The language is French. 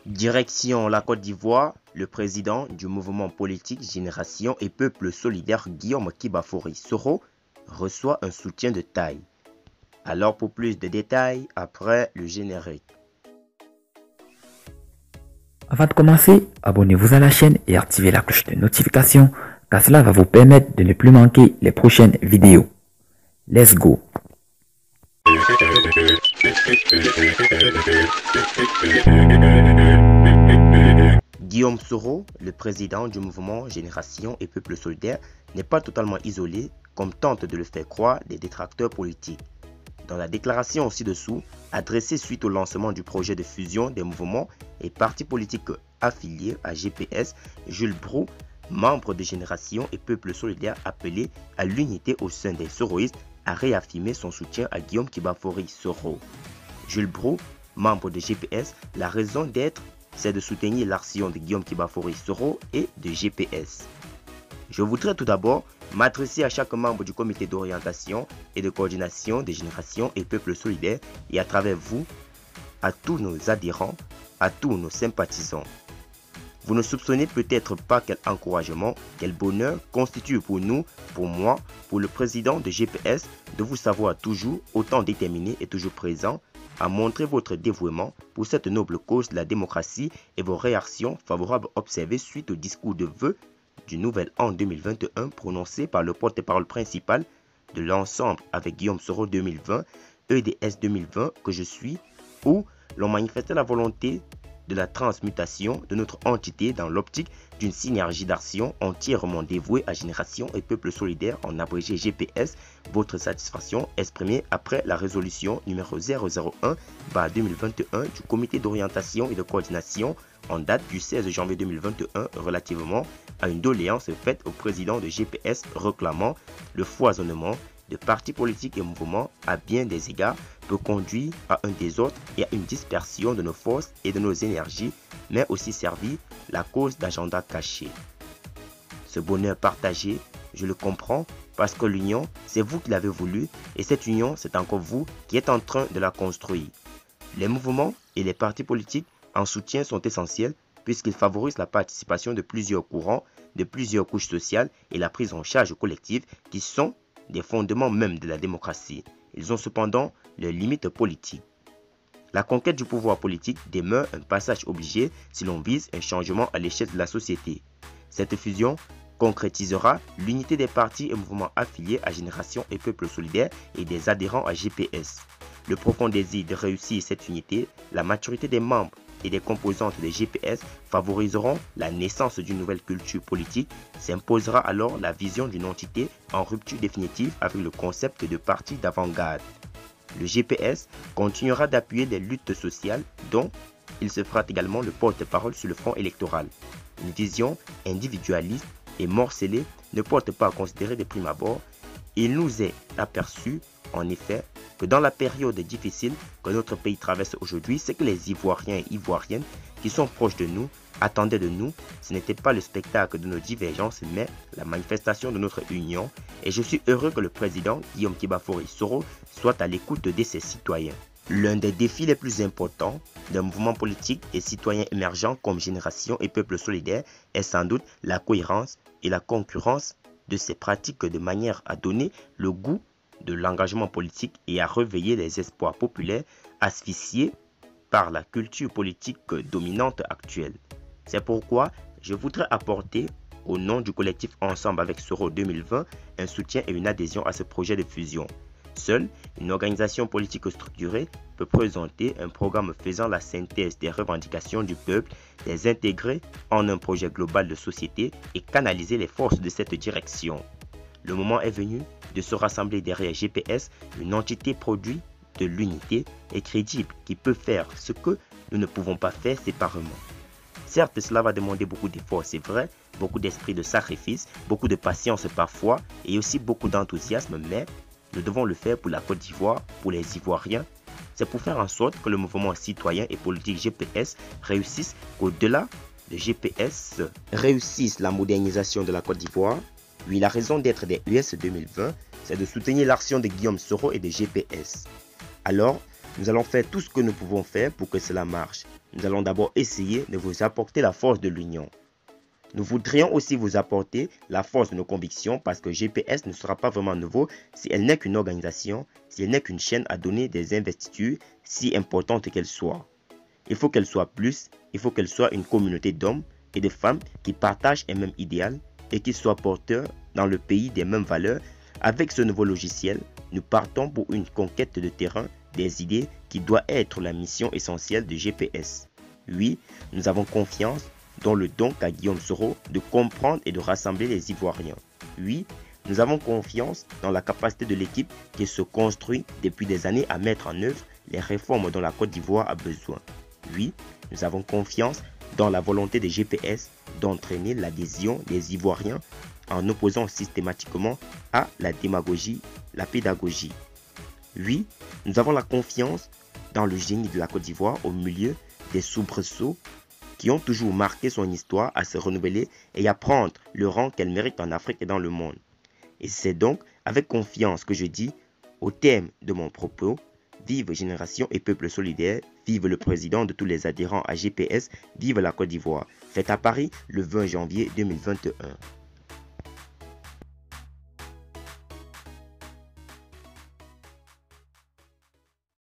Direction la Côte d'Ivoire, le président du mouvement politique Génération et Peuple Solidaire Guillaume Kibafori Soro reçoit un soutien de taille. Alors pour plus de détails, après le générique. Avant de commencer, abonnez-vous à la chaîne et activez la cloche de notification car cela va vous permettre de ne plus manquer les prochaines vidéos. Let's go! Guillaume Soro, le président du mouvement Génération et Peuple Solidaire, n'est pas totalement isolé comme tentent de le faire croire des détracteurs politiques. Dans la déclaration ci-dessous, adressée suite au lancement du projet de fusion des mouvements et partis politiques affiliés à GPS, Jules Brou, membre de Génération et Peuple Solidaire appelé à l'unité au sein des soroïstes, a réaffirmé son soutien à Guillaume Kibafori Soro. Jules Brou, membre de GPS, la raison d'être, c'est de soutenir l'action de Guillaume Kibafori Soro et de GPS. Je voudrais tout d'abord m'adresser à chaque membre du comité d'orientation et de coordination des générations et peuples solidaires et à travers vous, à tous nos adhérents, à tous nos sympathisants. Vous ne soupçonnez peut-être pas quel encouragement, quel bonheur constitue pour nous, pour moi, pour le président de GPS, de vous savoir toujours autant déterminé et toujours présent à montrer votre dévouement pour cette noble cause de la démocratie et vos réactions favorables observées suite au discours de vœux du nouvel an 2021 prononcé par le porte-parole principal de l'ensemble avec Guillaume Soro 2020, EDS 2020 que je suis, où l'on manifestait la volonté de la transmutation de notre entité dans l'optique d'une synergie d'action entièrement dévouée à Génération et Peuple Solidaire, en abrégé GPS, votre satisfaction exprimée après la résolution numéro 001/2021 du comité d'orientation et de coordination en date du 16 janvier 2021 relativement à une doléance faite au président de GPS réclamant le foisonnement de partis politiques et mouvements à bien des égards peut conduire à un désordre et à une dispersion de nos forces et de nos énergies, mais aussi servir la cause d'agendas cachés. Ce bonheur partagé, je le comprends parce que l'union, c'est vous qui l'avez voulu et cette union, c'est encore vous qui êtes en train de la construire. Les mouvements et les partis politiques en soutien sont essentiels puisqu'ils favorisent la participation de plusieurs courants, de plusieurs couches sociales et la prise en charge collective qui sont des fondements même de la démocratie. Ils ont cependant leurs limites politiques. La conquête du pouvoir politique demeure un passage obligé si l'on vise un changement à l'échelle de la société. Cette fusion concrétisera l'unité des partis et mouvements affiliés à Génération et Peuple Solidaire et des adhérents à GPS. Le profond désir de réussir cette unité, la maturité des membres et des composantes des GPS favoriseront la naissance d'une nouvelle culture politique, s'imposera alors la vision d'une entité en rupture définitive avec le concept de parti d'avant-garde. Le GPS continuera d'appuyer les luttes sociales dont il se fera également le porte-parole sur le front électoral. Une vision individualiste et morcelée ne porte pas à considérer de prime abord. Il nous est aperçu, en effet, que dans la période difficile que notre pays traverse aujourd'hui, c'est que les Ivoiriens et Ivoiriennes qui sont proches de nous attendaient de nous, ce n'était pas le spectacle de nos divergences, mais la manifestation de notre union. Et je suis heureux que le président Guillaume Kibafori Soro soit à l'écoute de ses citoyens. L'un des défis les plus importants d'un mouvement politique et citoyen émergent comme Génération et Peuple Solidaire est sans doute la cohérence et la concurrence de ces pratiques de manière à donner le goût de l'engagement politique et à réveiller les espoirs populaires asphyxiés par la culture politique dominante actuelle. C'est pourquoi je voudrais apporter, au nom du collectif Ensemble avec Soro 2020, un soutien et une adhésion à ce projet de fusion. Seule une organisation politique structurée peut présenter un programme faisant la synthèse des revendications du peuple, les intégrer en un projet global de société et canaliser les forces de cette direction. Le moment est venu de se rassembler derrière GPS, une entité produit de l'unité et crédible qui peut faire ce que nous ne pouvons pas faire séparément. Certes, cela va demander beaucoup d'efforts, c'est vrai, beaucoup d'esprit de sacrifice, beaucoup de patience parfois et aussi beaucoup d'enthousiasme, mais nous devons le faire pour la Côte d'Ivoire, pour les Ivoiriens. C'est pour faire en sorte que le mouvement citoyen et politique GPS réussisse, qu'au-delà de GPS réussisse la modernisation de la Côte d'Ivoire. Oui, la raison d'être des US 2020, c'est de soutenir l'action de Guillaume Soro et de GPS. Alors, Nous allons faire tout ce que nous pouvons faire pour que cela marche. Nous allons d'abord essayer de vous apporter la force de l'union. Nous voudrions aussi vous apporter la force de nos convictions parce que GPS ne sera pas vraiment nouveau si elle n'est qu'une organisation, si elle n'est qu'une chaîne à donner des investitures, si importante qu'elle soit. Il faut qu'elle soit plus, il faut qu'elle soit une communauté d'hommes et de femmes qui partagent un même idéal et qui soient porteurs dans le pays des mêmes valeurs. Avec ce nouveau logiciel, nous partons pour une conquête de terrain des idées qui doit être la mission essentielle de GPS. Oui, nous avons confiance dans le don qu'a Guillaume Soro de comprendre et de rassembler les Ivoiriens. Oui, nous avons confiance dans la capacité de l'équipe qui se construit depuis des années à mettre en œuvre les réformes dont la Côte d'Ivoire a besoin. Oui, nous avons confiance dans la volonté des GPS d'entraîner l'adhésion des Ivoiriens en opposant systématiquement à la démagogie, la pédagogie. Oui, nous avons la confiance dans le génie de la Côte d'Ivoire au milieu des soubresauts qui ont toujours marqué son histoire à se renouveler et à prendre le rang qu'elle mérite en Afrique et dans le monde. Et c'est donc avec confiance que je dis, au terme de mon propos, vive Génération et Peuple Solidaire, vive le président de tous les adhérents à GPS, vive la Côte d'Ivoire. Fête à Paris le 20 janvier 2021.